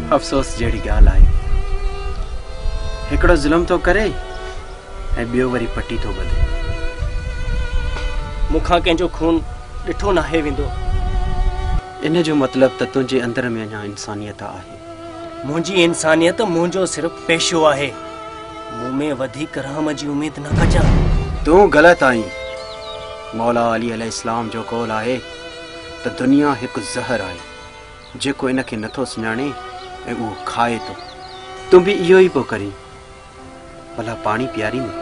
अफ़सोस जहिड़ी ॻाल्हि आहे। हिकिड़ो ज़ुल्म तो करे ऐं ॿियो वरी पटी तो ॿधे। मूंखां कंहिंजो खून ॾिठो नाहे वेंदो। इन जो मतिलब त तुंहिंजे अंदर में अञा इंसानियत आहे। मुंहिंजी इंसानियत मुंहिंजो सिर्फ़ पेशो आहे। मूं में वधीक रहम जी उम्मीद न कजां। तूं ग़लति आहीं। मौला अली अलैहिस्सलाम जो कौल आहे त दुनिया हिकु ज़हर आहे जेको इन खे नथो सुञाणे ऐं उहो खाए थो। तूं बि इहो ई पोइ करीं। भला पाणी पीआरींदे?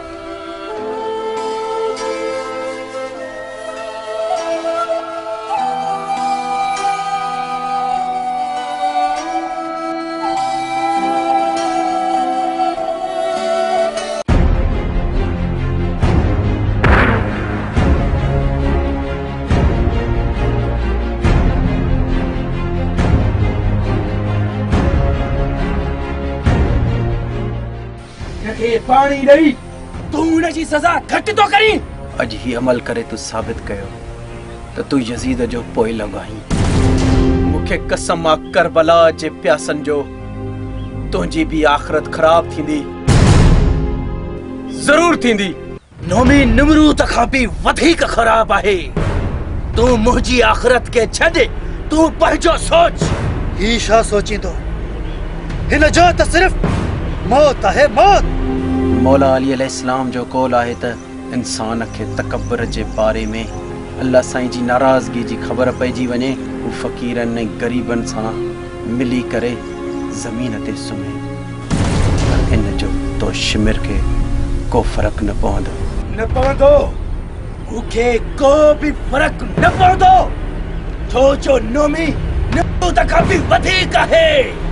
पानी ॾेई तूं हुन जी सज़ा घटि तो करीं। अॼु ही अमल करे तूं साबित कयो त तूं यज़ीद जो पोइ लॻो आहीं। मूंखे कसम आहे करबला जे प्यासनि जो तुंहिंजी बि आख़िरत ख़राब थींदी। ज़रूर थींदी। नोमी निमरूद खां बि वधीक ख़राब आहे। तूं मुंहिंजी आख़िरत खे छॾ, तूं पंहिंजो सोच। ही छा सोचींदो? हिन जो त सिर्फ़ मौत आहे, मौत। मौला अली अलैहिस्सलाम जो कौल आहे त इंसान खे तकब्बुर जे बारे में अल्लाह साईं जी नाराज़गी जी ख़बर पइजी वञे, हू फ़क़ीरनि ऐं ग़रीबनि सां मिली करे ज़मीन ते सुम्हे। पर इन जो तो शिमिर खे को फ़र्क़ु न पवंदो। मूंखे को बि फ़र्क़ु न पवंदो। छो जो नोमी निमरूद खां बि वधीक आहे।